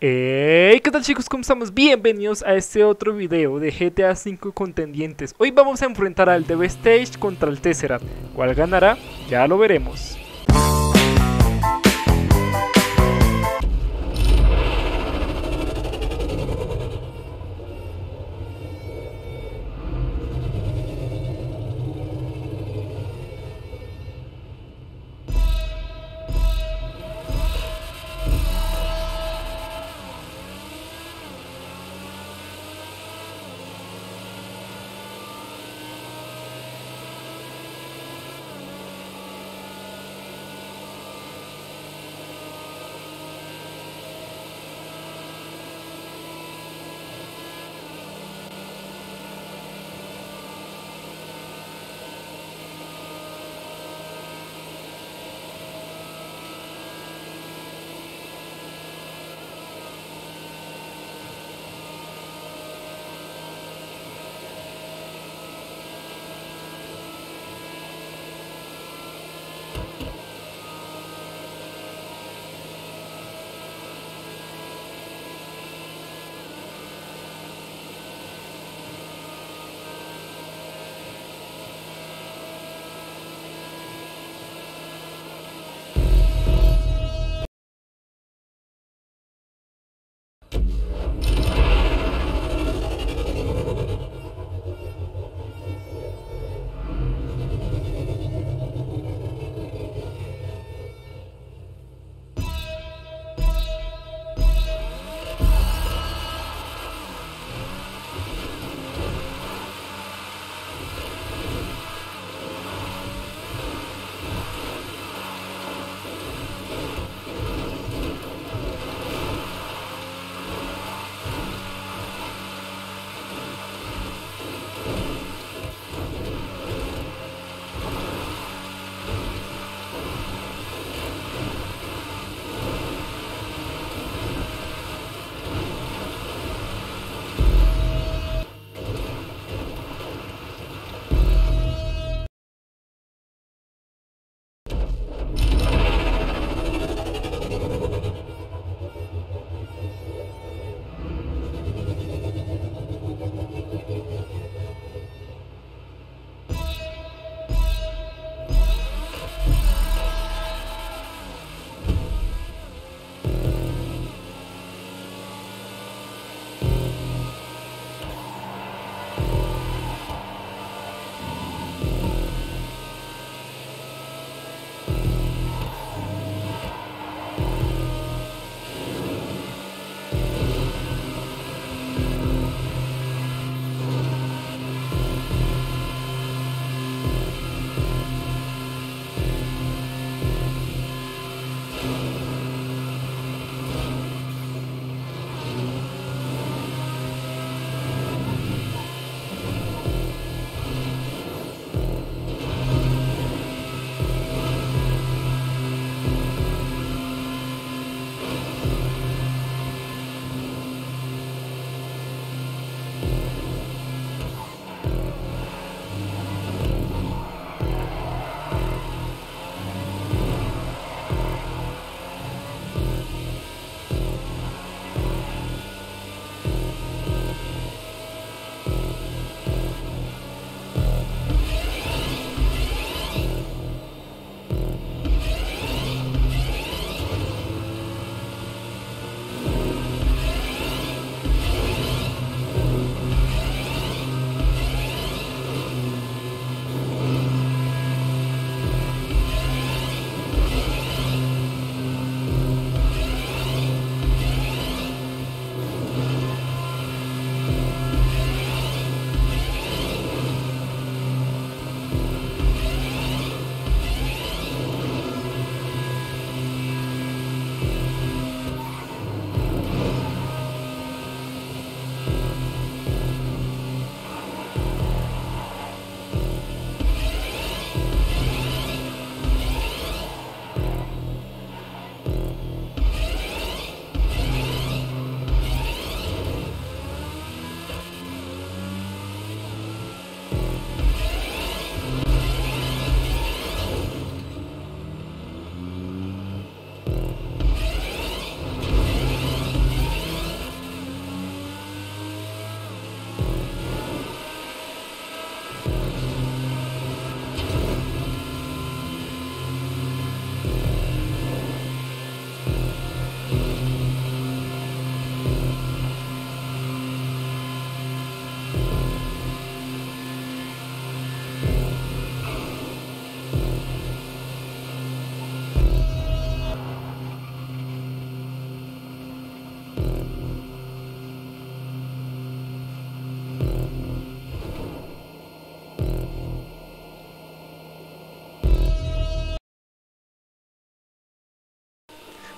Hey, ¿qué tal chicos? ¿Cómo estamos? Bienvenidos a este otro video de GTA V Contendientes. Hoy vamos a enfrentar al Devastage contra el Tesseract. ¿Cuál ganará? Ya lo veremos.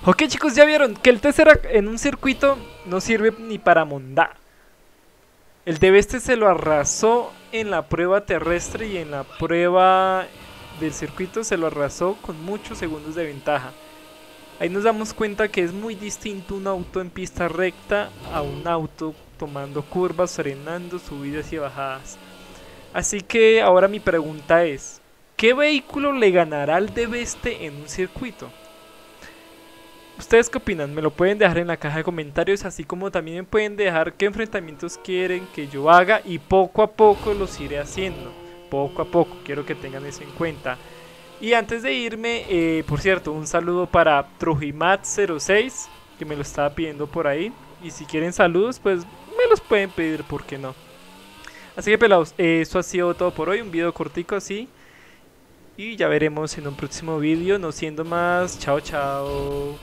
Ok chicos, ya vieron que el Tesseract en un circuito no sirve ni para mondá. El Deveste se lo arrasó en la prueba terrestre y en la prueba del circuito se lo arrasó con muchos segundos de ventaja. Ahí nos damos cuenta que es muy distinto un auto en pista recta a un auto tomando curvas, frenando, subidas y bajadas. Así que ahora mi pregunta es, ¿qué vehículo le ganará al Deveste en un circuito? ¿Ustedes qué opinan? Me lo pueden dejar en la caja de comentarios, así como también me pueden dejar qué enfrentamientos quieren que yo haga y poco a poco los iré haciendo. Poco a poco, quiero que tengan eso en cuenta. Y antes de irme, por cierto, un saludo para Trujimat06, que me lo estaba pidiendo por ahí. Y si quieren saludos, pues me los pueden pedir, ¿por qué no? Así que pelados, eso ha sido todo por hoy, un video cortico así. Y ya veremos en un próximo video, no siendo más, chao chao.